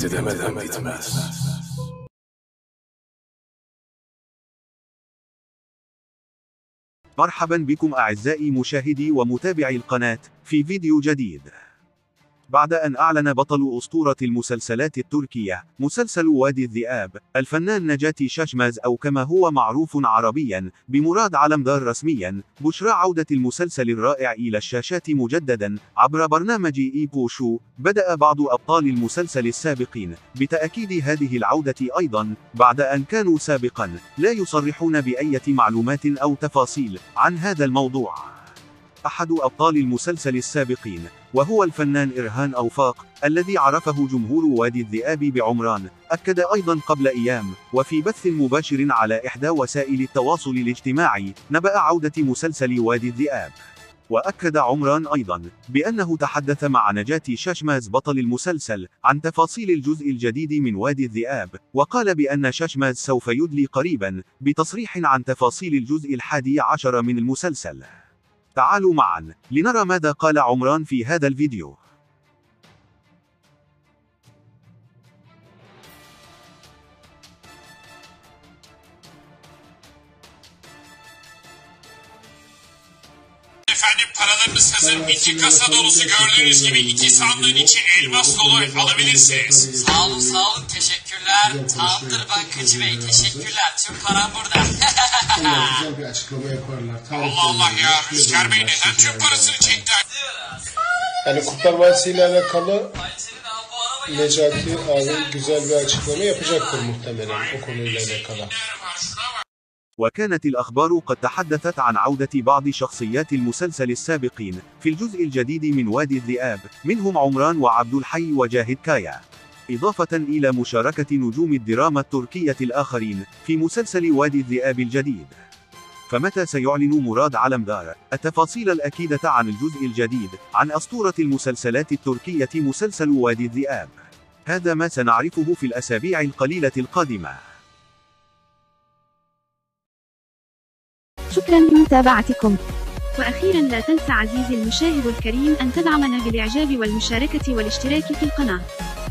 demeden bitmez. مرحبا بكم أعزائي مشاهدي ومتابعي القناة في فيديو جديد. بعد أن أعلن بطل أسطورة المسلسلات التركية مسلسل وادي الذئاب الفنان نجاتي شاشماز أو كما هو معروف عربيا بمراد علمدار رسميا بشرى عودة المسلسل الرائع إلى الشاشات مجددا عبر برنامج إيبو شو، بدأ بعض أبطال المسلسل السابقين بتأكيد هذه العودة أيضا بعد أن كانوا سابقا لا يصرحون بأية معلومات أو تفاصيل عن هذا الموضوع. أحد أبطال المسلسل السابقين وهو الفنان إرهان أوفاق الذي عرفه جمهور وادي الذئاب بعمران، أكد أيضا قبل أيام وفي بث مباشر على إحدى وسائل التواصل الاجتماعي نبأ عودة مسلسل وادي الذئاب. وأكد عمران أيضا بأنه تحدث مع نجاتي شاشماز بطل المسلسل عن تفاصيل الجزء الجديد من وادي الذئاب، وقال بأن شاشماز سوف يدلي قريبا بتصريح عن تفاصيل الجزء 11 من المسلسل. تعالوا معا لنرى ماذا قال عمران في هذا الفيديو. Efendim, paralarınız hazır. 2 kasa dolusu, gördüğünüz gibi 2 sandığın içi elmas dolu, alabilirsiniz. Sağ olun, teşekkürler. Tamamdır bankacı bey, teşekkürler. Tüm param burada. Güzel bir açıklama yaparlar. Allah Allah ya, Rüzgar Bey neden tüm parasını çekti? Yani Kurtlar Vadisi ile alakalı Necati abi güzel bir açıklama yapacaktır muhtemelen o konuyla alakalı. وكانت الأخبار قد تحدثت عن عودة بعض شخصيات المسلسل السابقين في الجزء الجديد من وادي الذئاب، منهم عمران وعبد الحي وجاهد كايا، إضافة إلى مشاركة نجوم الدراما التركية الآخرين في مسلسل وادي الذئاب الجديد. فمتى سيعلن مراد علمدار التفاصيل الأكيدة عن الجزء الجديد عن أسطورة المسلسلات التركية مسلسل وادي الذئاب؟ هذا ما سنعرفه في الأسابيع القليلة القادمة. شكرا لمتابعتكم. وأخيرا لا تنسى عزيزي المشاهد الكريم أن تدعمنا بالإعجاب والمشاركة والاشتراك في القناة.